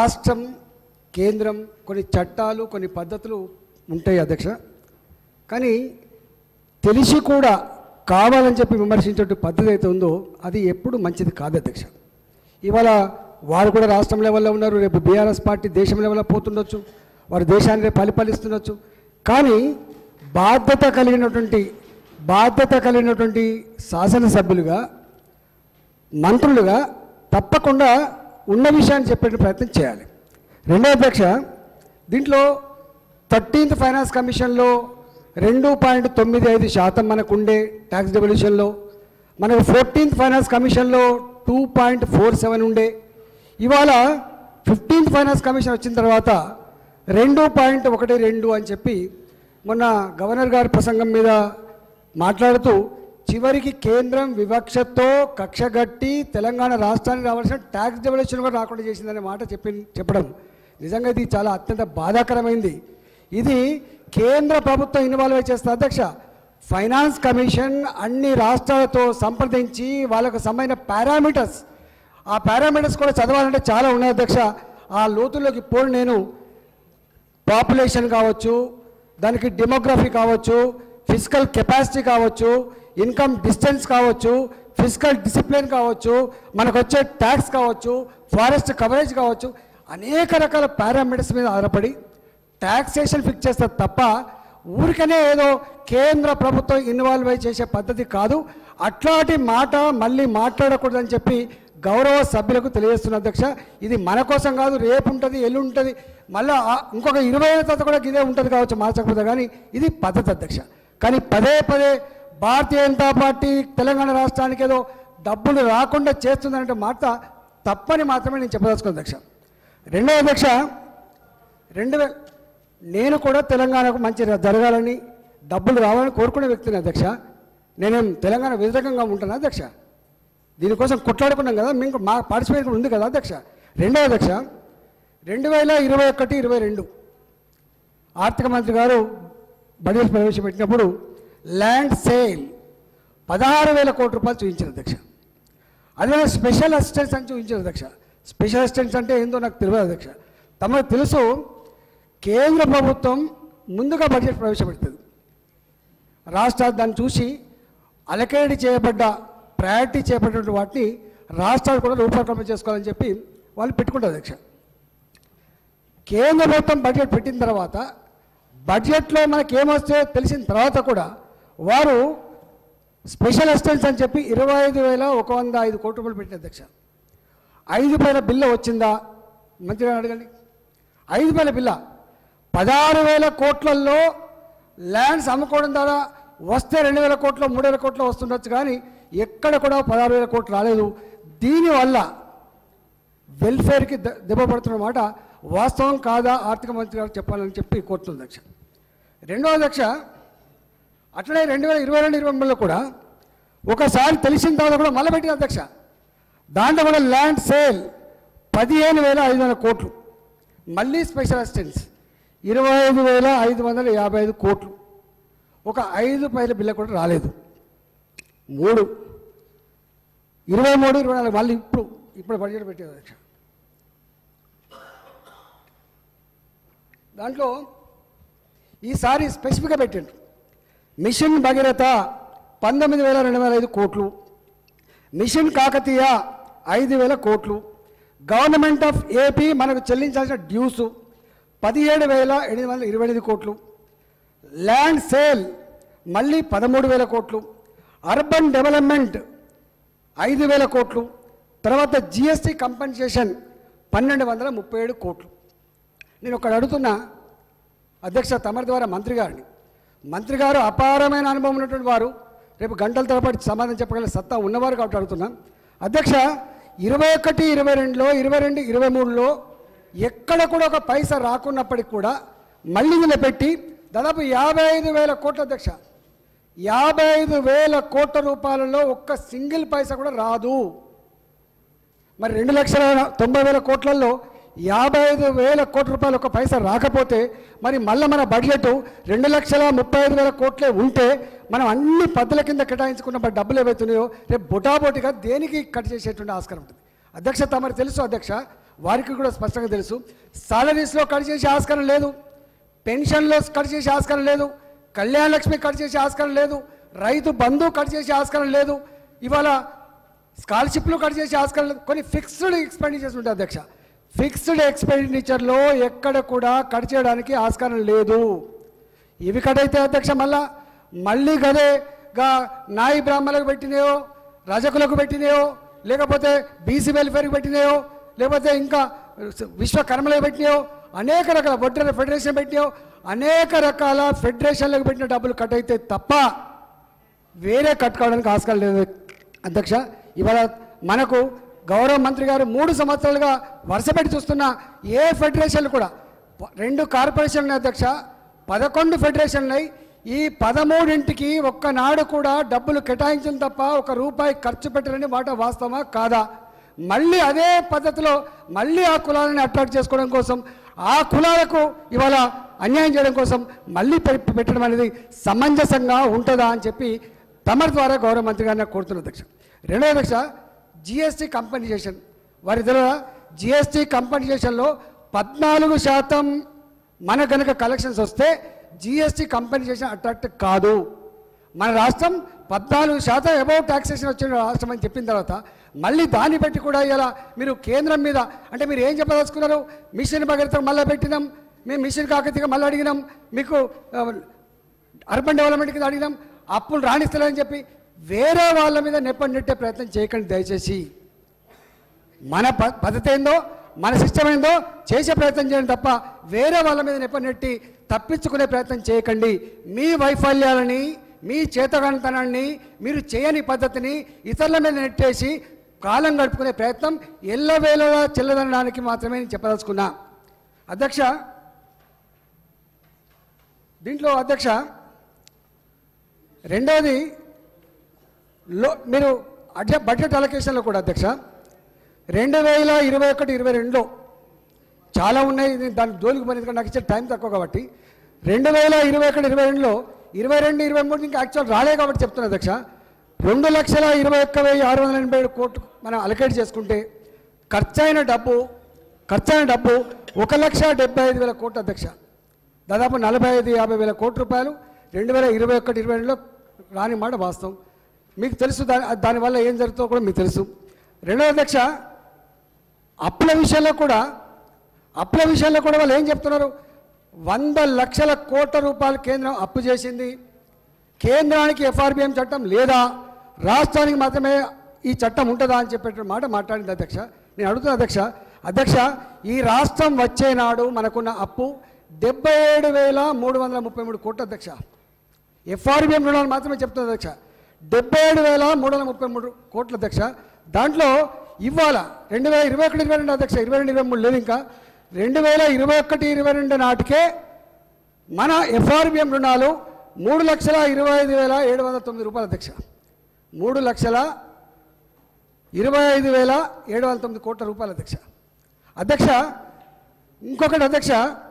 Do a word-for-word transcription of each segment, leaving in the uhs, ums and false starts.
రాష్ట్రం కేంద్రం కొన్ని చట్టాలు కొన్ని పద్ధతులు ఉంటాయి అధ్యక్ష. కానీ తెలిసి కూడా కావాలని చెప్పి విమర్శించే పద్ధతి అయితే ఉందో అది ఎప్పుడు మంచిది కాదు అధ్యక్ష. ఇవాళ వారు కూడా రాష్ట్రం లెవెల్లో ఉన్నారు, రేపు బీఆర్ఎస్ పార్టీ దేశం లెవెల్లో పోతుండొచ్చు, వారు దేశాన్ని పరిపాలిస్తుండొచ్చు. కానీ బాధ్యత కలిగినటువంటి బాధ్యత కలిగినటువంటి శాసనసభ్యులుగా మంత్రులుగా తప్పకుండా ఉన్న విషయాన్ని చెప్పే ప్రయత్నం చేయాలి. రెండో అధ్యక్ష, దీంట్లో థర్టీన్త్ ఫైనాన్స్ కమిషన్లో రెండు పాయింట్ తొమ్మిది ఐదు శాతం మనకు ఉండే ట్యాక్స్ డెవల్యూషన్లో, మనకు ఫోర్టీన్త్ ఫైనాన్స్ కమిషన్లో టూ పాయింట్ ఫోర్ సెవెన్ ఉండే, ఇవాళ ఫిఫ్టీన్త్ ఫైనాన్స్ కమిషన్ వచ్చిన తర్వాత రెండు పాయింట్ ఒకటి రెండు అని చెప్పి మొన్న గవర్నర్ గారి ప్రసంగం మీద మాట్లాడుతూ చివరికి కేంద్రం వివక్షతో కక్షగట్టి తెలంగాణ రాష్ట్రానికి రావాల్సిన ట్యాక్స్ డెవల్యూషన్ కూడా రాకుండా చేసిందనే మాట చెప్పి చెప్పడం నిజంగా ఇది చాలా అత్యంత బాధాకరమైంది. ఇది కేంద్ర ప్రభుత్వం ఇన్వాల్వ్ చేస్తుంది అధ్యక్ష. ఫైనాన్స్ కమిషన్ అన్ని రాష్ట్రాలతో సంప్రదించి వాళ్ళకు సంబంధించిన పారామీటర్స్, ఆ పారామీటర్స్ కూడా చదవాలంటే చాలా ఉన్నాయి అధ్యక్ష. ఆ లోతుల్లోకి పోను నేను. పాపులేషన్ కావచ్చు, దానికి డెమోగ్రఫీ కావచ్చు, ఫిజికల్ కెపాసిటీ కావచ్చు, ఇన్కమ్ డిస్టెన్స్ కావచ్చు, ఫిజికల్ డిసిప్లిన్ కావచ్చు, మనకు వచ్చే ట్యాక్స్ కావచ్చు, ఫారెస్ట్ కవరేజ్ కావచ్చు, అనేక రకాల పారామీటర్స్ మీద ఆధారపడి ట్యాక్సేషన్ ఫిక్స్ చేస్తారు తప్ప ఊరికనే ఏదో కేంద్ర ప్రభుత్వం ఇన్వాల్వ్ అయి చేసే పద్ధతి కాదు. అట్లాంటి మాట మళ్ళీ మాట్లాడకూడదని చెప్పి గౌరవ సభ్యులకు తెలియజేస్తున్న అధ్యక్ష. ఇది మన కోసం కాదు, రేపు ఉంటుంది, ఎల్లు ఉంటుంది, మళ్ళీ ఇంకొక ఇరవై ఏళ్ళ తర్వాత కూడా ఇదే ఉంటుంది కావచ్చు మార్చకపోతే, కానీ ఇది పద్ధతి అధ్యక్ష. కానీ పదే పదే భారతీయ జనతా పార్టీ తెలంగాణ రాష్ట్రానికి ఏదో డబ్బులు రాకుండా చేస్తుందనే మాట తప్పని మాత్రమే నేను చెప్పదలుచుకున్నాను అధ్యక్ష. రెండో అధ్యక్ష, రెండు వేల నేను కూడా తెలంగాణకు మంచి జరగాలని డబ్బులు రావాలని కోరుకునే వ్యక్తిని అధ్యక్ష. నేనేం తెలంగాణ వ్యతిరేకంగా ఉంటాను అధ్యక్ష. దీనికోసం కొట్లాడుకున్నాం కదా, మీకు మా పార్టిసిపేట్ ఉంది కదా అధ్యక్ష. రెండో అధ్యక్ష, రెండు వేల ఇరవై ఒకటి ఇరవై రెండు ఆర్థిక మంత్రి గారు బడ్జెట్ ప్రవేశపెట్టినప్పుడు ల్యాండ్ సేల్ పదహారు వేల కోట్ల రూపాయలు చూపించారు అధ్యక్ష. అదే స్పెషల్ అసిస్టెన్స్ అని చూపించారు అధ్యక్ష. స్పెషల్ అసిస్టెన్స్ అంటే ఏందో నాకు తెలియదు అధ్యక్ష. తమకు తెలుసు, కేంద్ర ప్రభుత్వం ముందుగా బడ్జెట్ ప్రవేశపెడుతుంది, రాష్ట్రాలు దాన్ని చూసి అలకేట్ చేయబడ్డ ప్రయారిటీ చేయబడిన వాటిని రాష్ట్రాలు కూడా రూపకల్పన చేసుకోవాలని చెప్పి వాళ్ళు పెట్టుకుంటారు అధ్యక్ష. కేంద్ర ప్రభుత్వం బడ్జెట్ పెట్టిన తర్వాత బడ్జెట్లో మనకి ఏమొస్తే తెలిసిన తర్వాత కూడా వారు స్పెషల్ అసిస్టెన్స్ అని చెప్పి ఇరవై ఐదు వేల ఒక వంద ఐదు కోట్ల రూపాయలు పెట్టిన అధ్యక్ష. ఐదు పైన బిల్ల వచ్చిందా మంత్రి గారు అడగండి. ఐదు పైన బిల్ల పదహారు వేల కోట్లలో ల్యాండ్స్ అమ్ముకోవడం ద్వారా వస్తే రెండు వేల కోట్లు మూడు వేల కోట్లు వస్తుండొచ్చు, కానీ ఎక్కడ కూడా పదహారు వేల కోట్లు రాలేదు. దీనివల్ల వెల్ఫేర్కి దెబ్బ పడుతున్న మాట వాస్తవం కాదా ఆర్థిక మంత్రి గారు చెప్పాలని చెప్పి కోరుతుంది అధ్యక్ష. రెండో అధ్యక్ష, అట్లనే రెండు వేల ఇరవై రెండు ఇరవై మూడులో కూడా ఒకసారి తెలిసిన తర్వాత కూడా మళ్ళీ పెట్టిన అధ్యక్ష. దాంట్లో కూడా ల్యాండ్ సేల్ పదిహేను వేల ఐదు వందల కోట్లు, మళ్ళీ స్పెషల్ అసిస్టెన్స్ ఇరవై ఐదు వేల ఐదు వందల యాభై ఐదు కోట్లు, ఒక ఐదు పైల బిల్ల కూడా రాలేదు. మూడు ఇరవై మూడు ఇరవై నాలుగు మళ్ళీ ఇప్పుడు ఇప్పుడు బడ్జెట్ పెట్టేది అధ్యక్ష. దాంట్లో ఈసారి స్పెసిఫిక్గా పెట్టండి. మిషన్ భగీరథ పంతొమ్మిది వేల రెండు వేల ఐదు కోట్లు, మిషన్ కాకతీయ ఐదు వేల కోట్లు, గవర్నమెంట్ ఆఫ్ ఏపీ మనకు చెల్లించాల్సిన డ్యూస్ పదిహేడు వేల ఎనిమిది వందల ఇరవై ఎనిమిది కోట్లు, ల్యాండ్ సేల్ మళ్ళీ పదమూడు వేల కోట్లు, అర్బన్ డెవలప్మెంట్ ఐదు వేల కోట్లు, తర్వాత జిఎస్టీ కంపెన్సేషన్ పన్నెండు వందల ముప్పై ఏడు కోట్లు. నేను ఒకటి అడుగుతున్నా అధ్యక్ష, తమరి ద్వారా మంత్రి గారిని, మంత్రి గారు అపారమైన అనుభవం ఉన్నటువంటి వారు, రేపు గంటల తరబడి సమాధానం చెప్పగల సత్తా ఉన్నవారు కాబట్టి అడుగుతున్నాం అధ్యక్ష. ఇరవై ఒకటి ఇరవై రెండులో ఇరవై రెండు ఇరవై మూడులో ఎక్కడ కూడా ఒక పైసా రాకున్నప్పటికి కూడా మళ్ళీ నిలబెట్టి దాదాపు యాభై ఐదు వేల కోట్ల అధ్యక్ష, యాభై ఐదు వేల కోట్ల రూపాయలలో ఒక్క సింగిల్ పైసా కూడా రాదు. మరి రెండు లక్షల తొంభై వేల కోట్లలో యాభై ఐదు వేల కోట్ల రూపాయలు ఒక పైసా రాకపోతే మరి మళ్ళీ మన బడ్జెట్ రెండు లక్షల ముప్పై ఐదు వేల కోట్లే ఉంటే మనం అన్ని పద్ధతుల కింద కేటాయించుకున్న డబ్బులు ఏవైతున్నాయో రేపు బొటాబొటిగా దేనికి కట్ చేసేటువంటి ఆస్కారం ఉంటుంది అధ్యక్ష. తమరు తెలుసు అధ్యక్ష, వారికి కూడా స్పష్టంగా తెలుసు. సాలరీస్లో కట్ చేసే ఆస్కారం లేదు, పెన్షన్లో కట్ చేసే ఆస్కారం లేదు, కళ్యాణ లక్ష్మి కట్ చేసే ఆస్కారం లేదు, రైతు బంధు కట్ చేసే ఆస్కారం లేదు, ఇవాళ స్కాలర్షిప్లు కట్ చేసే ఆస్కారం లేదు. కొన్ని ఫిక్స్డ్ ఎక్స్పెండిచర్స్ ఉంటాయి అధ్యక్ష. ఫిక్స్డ్ ఎక్స్పెండిచర్లో ఎక్కడ కూడా కట్ చేయడానికి ఆస్కారం లేదు. ఇవి కట్ అయితే అధ్యక్ష మళ్ళా మళ్ళీ గదేగా నాయి బ్రాహ్మణులకు పెట్టినాయో, రజకులకు పెట్టినాయో, లేకపోతే బీసీ వెల్ఫేర్కి పెట్టినాయో, లేకపోతే ఇంకా విశ్వకర్మలకు పెట్టినాయో, అనేక రకాల వడ్డీల ఫెడరేషన్ పెట్టినాయో, అనేక రకాల ఫెడరేషన్లకు పెట్టిన డబ్బులు కట్ అయితే తప్ప వేరే కట్ కావడానికి ఆస్కారం లేదు అధ్యక్ష. ఇవాళ మనకు గౌరవ మంత్రి గారు మూడు సంవత్సరాలుగా వరుసపెట్టి చూస్తున్న ఏ ఫెడరేషన్లు కూడా, రెండు కార్పొరేషన్లు అధ్యక్ష, పదకొండు ఫెడరేషన్లు, ఈ పదమూడింటికి ఒక్కనాడు కూడా డబ్బులు కేటాయించిన తప్ప ఒక రూపాయి ఖర్చు పెట్టరని మాట వాస్తవమా కాదా? మళ్ళీ అదే పద్ధతిలో మళ్ళీ ఆ కులాలను అట్రాక్ట్ చేసుకోవడం కోసం, ఆ కులాలకు ఇవాళ అన్యాయం చేయడం కోసం మళ్ళీ పెట్టడం అనేది సమంజసంగా ఉంటుందా అని చెప్పి తమరి ద్వారా గౌరవ మంత్రి గారిని కోరుతున్న అధ్యక్ష. రెండో అధ్యక్ష, జిఎస్టీ కంపెన్సేషన్. వారి ద్వారా జిఎస్టీ కంపెన్సేషన్లో పద్నాలుగు శాతం మన కనుక కలెక్షన్స్ వస్తే జిఎస్టీ కంపెన్సేషన్ అట్రాక్ట్ కాదు. మన రాష్ట్రం పద్నాలుగు శాతం అబౌవ్ ట్యాక్సేషన్ వచ్చిన రాష్ట్రం అని చెప్పిన తర్వాత మళ్ళీ దాన్ని పెట్టి కూడా ఇలా మీరు కేంద్రం మీద అంటే మీరు ఏం చెప్పదలుచుకున్నారు? మిషన్ భగీరథ మళ్ళీ పెట్టినాం, మేము మిషన్ కాకతీయ మళ్ళీ అడిగినాం, మీకు అర్బన్ డెవలప్మెంట్ కింద అడిగినాం, అప్పులు రాణిస్తలేదని చెప్పి వేరే వాళ్ళ మీద నెప్పని నెట్టే ప్రయత్నం చేయకండి దయచేసి. మన పద్ధతి ఏందో, మన సిస్టమ్ ఏందో చేసే ప్రయత్నం చేయండి తప్ప వేరే వాళ్ళ మీద నెప్పని నెట్టి తప్పించుకునే ప్రయత్నం చేయకండి. మీ వైఫల్యాలని, మీ చేతగానితనాన్ని, మీరు చేయని పద్ధతిని ఇతరుల మీద నెట్టేసి కాలం గడుపుకునే ప్రయత్నం ఎల్లవేళలా చెల్లదనడానికి మాత్రమే నేను చెప్పదలుచుకున్నా అధ్యక్ష. దీంట్లో అధ్యక్ష రెండోది లో మీరు అడ్జ బడ్జెట్ అలొకేషన్లో కూడా అధ్యక్ష రెండు వేల ఇరవై ఒకటి ఇరవై రెండులో చాలా ఉన్నాయి, దాని జోలికి పని నాకు ఇచ్చే టైం తక్కువ కాబట్టి రెండు వేల ఇరవై ఒకటి ఇరవై రెండులో ఇరవై రెండు ఇరవై మూడు ఇంకా యాక్చువల్ రాలే కాబట్టి చెప్తున్నా అధ్యక్ష. రెండు లక్షల ఇరవై ఒక్క వెయ్యి ఆరు వందల ఎనభై ఏడు కోట్లు మనం అలొకేట్ చేసుకుంటే ఖర్చైన డబ్బు ఖర్చైన డబ్బు ఒక లక్ష డెబ్బై ఐదు వేల కోట్లు అధ్యక్ష. దాదాపు నలభై ఐదు యాభై వేల కోట్ల రూపాయలు రెండు వేల ఇరవై ఒకటి ఇరవై రెండులో రాని మాట వాస్తవం. మీకు తెలుసు దాని దానివల్ల ఏం జరుగుతుందో కూడా మీకు తెలుసు. రెండవ అధ్యక్ష, అప్పుల విషయంలో కూడా అప్పుల విషయంలో కూడా వాళ్ళు ఏం చెప్తున్నారు? వంద లక్షల కోట్ల రూపాయలు కేంద్రం అప్పు చేసింది. కేంద్రానికి ఎఫ్ఆర్బిఎం చట్టం లేదా, రాష్ట్రానికి మాత్రమే ఈ చట్టం ఉంటుందా అని చెప్పేట మాట మాట్లాడింది అధ్యక్ష. నేను అడుగుతున్నా అధ్యక్ష అధ్యక్ష ఈ రాష్ట్రం వచ్చే నాడు మనకున్న అప్పు డెబ్బై ఏడు వేల మూడు వందల ముప్పై మూడు కోట్ల అధ్యక్ష. ఎఫ్ఆర్బిఎం రుణాలు మాత్రమే చెప్తుంది అధ్యక్ష. డెబ్బై ఏడు వేల మూడు వందల ముప్పై మూడు కోట్ల అధ్యక్ష. దాంట్లో ఇవాళ రెండు వేల ఇరవై ఒకటి ఇరవై రెండు అధ్యక్ష, ఇరవై రెండు ఇరవై మూడు లేదు ఇంకా, రెండు వేల ఇరవై ఒకటి ఇరవై రెండు నాటికే మన ఎఫ్ఆర్బిఎం రుణాలు మూడు లక్షల ఇరవై ఐదు వేల ఏడు వందల తొమ్మిది రూపాయలు అధ్యక్ష. మూడు లక్షల ఇరవై ఐదు వేల ఏడు వందల తొమ్మిది కోట్ల రూపాయలు అధ్యక్ష. అధ్యక్ష ఇంకొకటి అధ్యక్ష,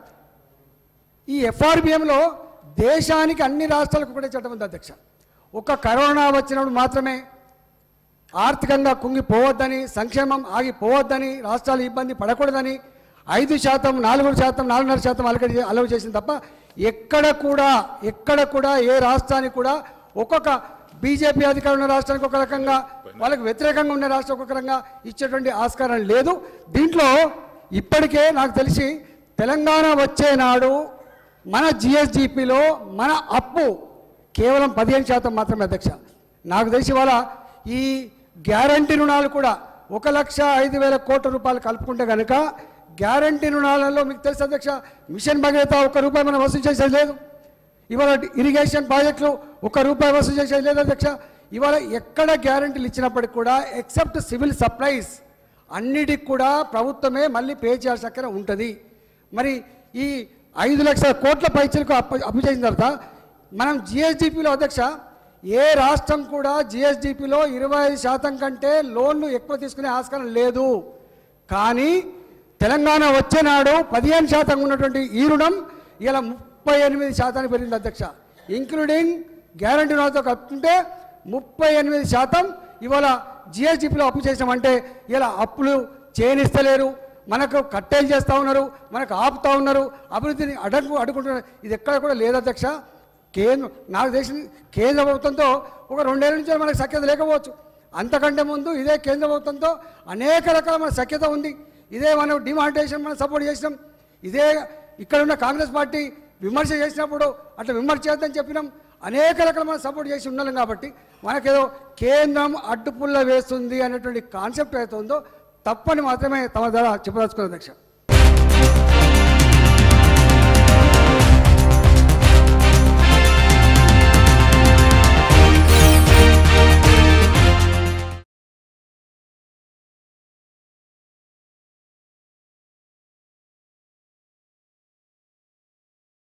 ఈ ఎఫ్ఆర్బిఎంలో దేశానికి అన్ని రాష్ట్రాలకు ఒకటే చట్టం ఉంది అధ్యక్ష. ఒక కరోనా వచ్చినప్పుడు మాత్రమే ఆర్థికంగా కుంగిపోవద్దని, సంక్షేమం ఆగిపోవద్దని, రాష్ట్రాలు ఇబ్బంది పడకూడదని ఐదు శాతం నాలుగు శాతం నాలుగున్నర శాతం అలకడి అలవ్ చేసింది తప్ప ఎక్కడ కూడా ఎక్కడ కూడా ఏ రాష్ట్రానికి కూడా ఒక్కొక్క బీజేపీ అధికారం ఉన్న రాష్ట్రానికి ఒక రకంగా, వాళ్ళకి వ్యతిరేకంగా ఉన్న రాష్ట్రం ఒక రకంగా ఇచ్చేటువంటి ఆస్కారం లేదు. దీంట్లో ఇప్పటికే నాకు తెలిసి తెలంగాణ వచ్చే నాడు మన జిఎస్డిపిలో మన అప్పు కేవలం పదిహేను శాతం మాత్రమే అధ్యక్ష. నాకు తెలిసి వాళ్ళ ఈ గ్యారంటీ రుణాలు కూడా ఒక లక్ష ఐదు వేల కోట్ల రూపాయలు కలుపుకుంటే కనుక గ్యారంటీ రుణాలలో మీకు తెలుసు అధ్యక్ష, మిషన్ భగీరథ ఒక్క రూపాయి మనం వసూలు చేసేది లేదు. ఇవాళ ఇరిగేషన్ ప్రాజెక్టులు ఒక్క రూపాయి వసూలు చేసేది లేదు అధ్యక్ష. ఇవాళ ఎక్కడ గ్యారంటీలు ఇచ్చినప్పటికి కూడా ఎక్సెప్ట్ సివిల్ సప్లైస్ అన్నిటికి కూడా ప్రభుత్వమే మళ్ళీ పే చేయాల్సిన అక్కడ ఉంటుంది. మరి ఈ ఐదు లక్షల కోట్ల పైచలకు అప్పు అప్పు చేసిన తర్వాత మనం జిఎస్డిపిలో అధ్యక్ష ఏ రాష్ట్రం కూడా జిఎస్డిపిలో ఇరవై ఐదు శాతం కంటే లోన్లు ఎక్కువ తీసుకునే ఆస్కారం లేదు. కానీ తెలంగాణ వచ్చే నాడు పదిహేను శాతం ఉన్నటువంటి ఈ రుణం ఇలా ముప్పై ఎనిమిది శాతానికి పెరిగింది అధ్యక్ష. ఇంక్లూడింగ్ గ్యారంటీ రుణాలతో కలుపుకుంటే ముప్పై ఎనిమిది శాతం ఇవాళ జిఎస్డిపిలో అప్పు చేసామంటే ఇలా అప్పులు చేయనిస్తలేరు, మనకు కట్టేలు చేస్తూ ఉన్నారు, మనకు ఆపుతూ ఉన్నారు, అభివృద్ధిని అడ్డంకు అడ్డుకుంటున్నారు. ఇది ఎక్కడ కూడా లేదు అధ్యక్ష. కేంద్ర నాకు తెలిసిన కేంద్ర ప్రభుత్వంతో ఒక రెండేళ్ల నుంచి మనకు సఖ్యత లేకపోవచ్చు. అంతకంటే ముందు ఇదే కేంద్ర ప్రభుత్వంతో అనేక రకాల మన సఖ్యత ఉంది. ఇదే మనం డిమానిటైజేషన్ మనం సపోర్ట్ చేసినాం. ఇదే ఇక్కడ ఉన్న కాంగ్రెస్ పార్టీ విమర్శ చేసినప్పుడు అట్లా విమర్శ చేద్దని చెప్పినాం. అనేక రకాల మనం సపోర్ట్ చేసి ఉన్నాం. కాబట్టి మనకేదో కేంద్రం అడ్డుపుల్ల వేస్తుంది అనేటువంటి కాన్సెప్ట్ అయితే ఉందో తప్పని మాత్రమే తమ ద్వారా చెప్పదలుచుకున్నాను అధ్యక్ష.